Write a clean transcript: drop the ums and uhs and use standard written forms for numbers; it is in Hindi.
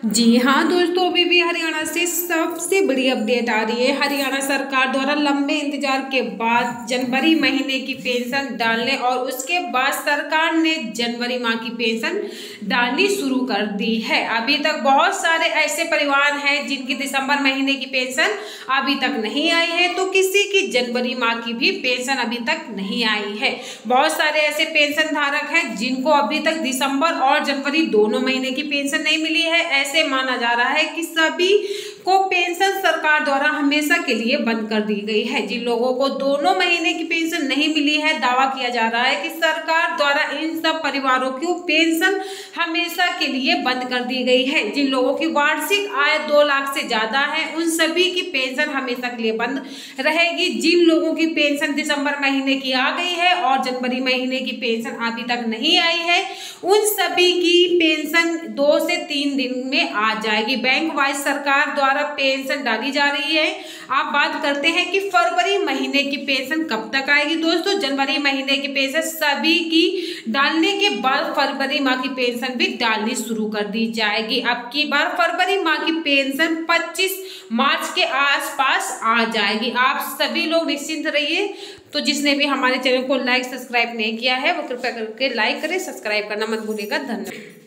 जी हाँ दोस्तों, अभी भी हरियाणा से सबसे बड़ी अपडेट आ रही है। हरियाणा सरकार द्वारा लंबे इंतजार के बाद जनवरी महीने की पेंशन डालने और उसके बाद सरकार ने जनवरी माह की पेंशन डालनी शुरू कर दी है। अभी तक बहुत सारे ऐसे परिवार हैं जिनकी दिसंबर महीने की पेंशन अभी तक नहीं आई है, तो किसी की जनवरी माह की भी पेंशन अभी तक नहीं आई है। बहुत सारे ऐसे पेंशन धारक हैं जिनको अभी तक दिसंबर और जनवरी दोनों महीने की पेंशन नहीं मिली है। ऐसे माना जा रहा है कि सभी को पेंशन सरकार द्वारा हमेशा के लिए बंद कर दी गई है। जिन लोगों को दोनों महीने की पेंशन नहीं मिली है, दावा किया जा रहा है कि सरकार द्वारा इन सब परिवारों की पेंशन हमेशा के लिए बंद कर दी गई है। जिन लोगों की वार्षिक आय 2 लाख से ज्यादा है, उन सभी की पेंशन हमेशा के लिए बंद रहेगी। जिन लोगों की पेंशन दिसंबर महीने की आ गई है और जनवरी महीने की पेंशन अभी तक नहीं आई है, उन सभी की पेंशन 2 से 3 दिन में आ जाएगी। बैंक वाइज सरकार द्वारा पेंशन डाली जा रही है। आप बात करते हैं कि फरवरी महीने की पेंशन कब तक आएगी। दोस्तों, जनवरी महीने की पेंशन सभी की डालने के बाद फरवरी माह की पेंशन भी डालनी शुरू कर दी जाएगी। अब की बार फरवरी माह की पेंशन 25 मार्च के आसपास आ जाएगी। आप सभी लोग निश्चिंत रहिए। तो जिसने भी हमारे चैनल को लाइक सब्सक्राइब नहीं किया है, वो कृपया करके लाइक करें, सब्सक्राइब करना मत भूलिएगा। धन्यवाद।